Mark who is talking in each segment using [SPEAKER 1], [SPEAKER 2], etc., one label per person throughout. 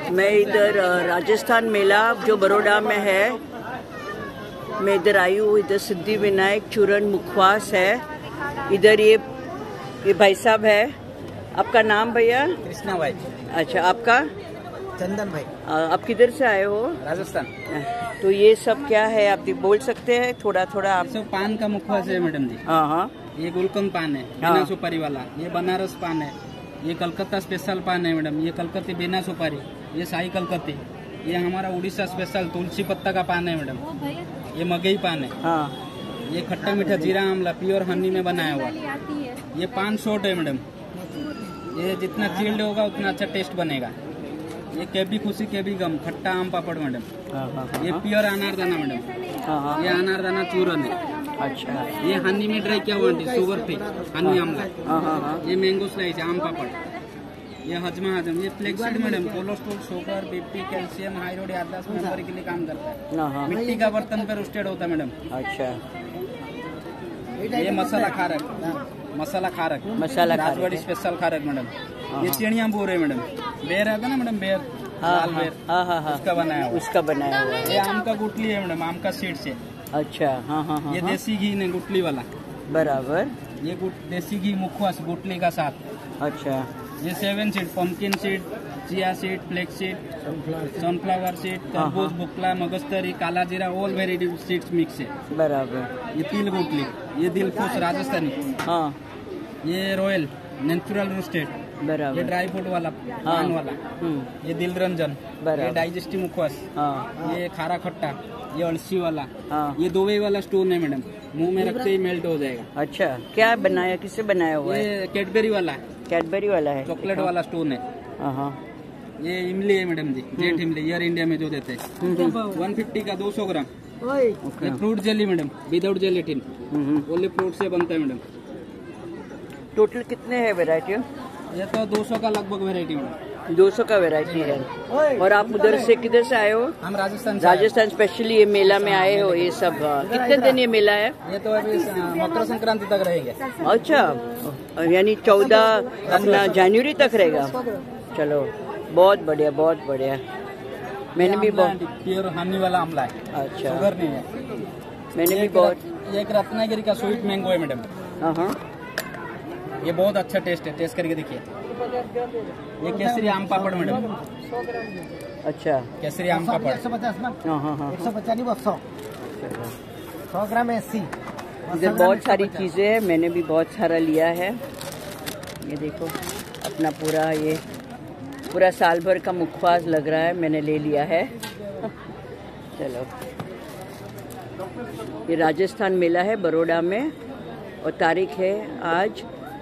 [SPEAKER 1] मैं इधर राजस्थान मेला जो बड़ौदा में है, मैं इधर आई हूँ। इधर सिद्धि विनायक चूरन मुखवास है। इधर ये भाई साहब है। आपका नाम भैया?
[SPEAKER 2] कृष्णा भाई।
[SPEAKER 1] अच्छा, आपका?
[SPEAKER 2] चंदन भाई।
[SPEAKER 1] आप किधर से आए हो?
[SPEAKER 2] राजस्थान।
[SPEAKER 1] तो ये सब क्या है, आप बोल सकते हैं थोड़ा थोड़ा? आप
[SPEAKER 2] सब पान का मुखवास है मैडम जी।
[SPEAKER 1] हाँ हाँ।
[SPEAKER 2] ये गुलकंद पान है बिना सुपारी वाला। ये बनारस पान है। ये कलकत्ता स्पेशल पान है मैडम। ये कलकत्ती बिना सुपारी। ये शाही कलकत्ती। ये हमारा उड़ीसा स्पेशल तुलसी पत्ता का पान है मैडम। ये मगई पान है।
[SPEAKER 1] हाँ।
[SPEAKER 2] ये खट्टा मीठा जीरा आमला प्योर हनी में बनाया हुआ। ये पान शॉर्ट है मैडम। ये जितना चिल्ड होगा उतना अच्छा टेस्ट बनेगा। ये केबी खुशी केबी गम खट्टा आम पापड़ मैडम। ये प्योर अनारदाना मैडम। ये अनारदाना चूरन है।
[SPEAKER 1] अच्छा।
[SPEAKER 2] ये हनी में ड्राई किया हुआ शुगर फ्री हनी आमला। ये मैंगो स्लाइस आम पापड़। ये हजमा हजम। ये flaxseed madam cholesterol sugar BP calcium हाइड्रोड याददाश्त मेमोरी के लिए काम करता है। मिट्टी का बर्तन पे रोस्टेड होता है मैडम।
[SPEAKER 1] अच्छा।
[SPEAKER 2] ये मसाला खारक। मसाला खारक राजवाड़ी स्पेशल खारक मैडम। ये चिड़िया बोर है मैडम। बेर आता ना मैडम, बेर लाल बेर। उसका बनाया हुआ। ये आम का गुटली है मैडम, आम का सीड से।
[SPEAKER 1] अच्छा। हाँ।
[SPEAKER 2] ये देसी घी ने गुटली वाला
[SPEAKER 1] बराबर।
[SPEAKER 2] ये देसी घी मुखवास गुटली का साथ।
[SPEAKER 1] अच्छा। ये
[SPEAKER 2] 7 seed pumpkin seed chia seed flax seed sunflower seed तरबूज बुकला मगजतरी काला जीरा ऑल वेराइटी सीड्स मिक्स है
[SPEAKER 1] बराबर।
[SPEAKER 2] ये तिल गुटली। ये दिलखुश राजस्थानी।
[SPEAKER 1] हाँ।
[SPEAKER 2] ये रॉयल नेचुरल रोस्टेड
[SPEAKER 1] बराबर।
[SPEAKER 2] ये ड्राई फ्रूट वाला पान वाला। ये दिल रंजन। ये डाइजेस्टिव मुखवास। ये खारा खट्टा। ये अलसी वाला। ये दुबई वाला स्टोन है मैडम, मुंह में रखते ही मेल्ट हो जाएगा।
[SPEAKER 1] अच्छा, क्या बनाया, किससे बनाया हुआ है?
[SPEAKER 2] ये कैडबेरी वाला है। चॉकलेट वाला स्टोन है। ये इमली है मैडम जी, जेट इमली एयर इंडिया में जो देते हैं। 150 का 200 ग्राम। ये fruit jelly madam without gelatin. Only fruit से बनता है मैडम।
[SPEAKER 1] टोटल कितने है वेराइटी?
[SPEAKER 2] ये तो 200 का लगभग वेराइटी मैडम।
[SPEAKER 1] 200 का वेराइटी है। और आप उधर से किधर से आए हो?
[SPEAKER 2] हम राजस्थान
[SPEAKER 1] स्पेशली ये मेला में आए हो। ये सब कितने दिन ये मेला है?
[SPEAKER 2] ये तो अभी मकर संक्रांति तक रहेंगे।
[SPEAKER 1] अच्छा, यानी 14 अपना जनवरी तक रहेगा। चलो, बहुत बढ़िया बहुत बढ़िया। मैंने भी बहुत
[SPEAKER 2] प्योर हनी वाला आमला है।
[SPEAKER 1] अच्छा,
[SPEAKER 2] शुगर नहीं है।
[SPEAKER 1] मैंने भी बहुत।
[SPEAKER 2] ये एक रत्नागिरी का स्वीट मैंगो है मैडम।
[SPEAKER 1] हाँ।
[SPEAKER 2] ये बहुत अच्छा टेस्ट है, टेस्ट करके देखिए। ये केसरी आम पापड़ मैडम।
[SPEAKER 1] अच्छा,
[SPEAKER 2] केसरी आम पापड़
[SPEAKER 1] 150 ना? हाँ।
[SPEAKER 2] 150 100 ग्राम 80।
[SPEAKER 1] इधर बहुत सारी चीजें हैं, मैंने भी बहुत सारा लिया है। ये देखो अपना पूरा साल भर का मुखवास लग रहा है, मैंने ले लिया है। चलो, ये राजस्थान मेला है बड़ौदा में और तारीख है आज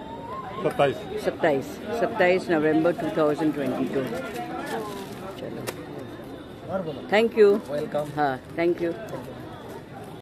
[SPEAKER 1] 27 नवंबर 2022। चलो, थैंक यू।
[SPEAKER 2] वेलकम।
[SPEAKER 1] हाँ, थैंक यू।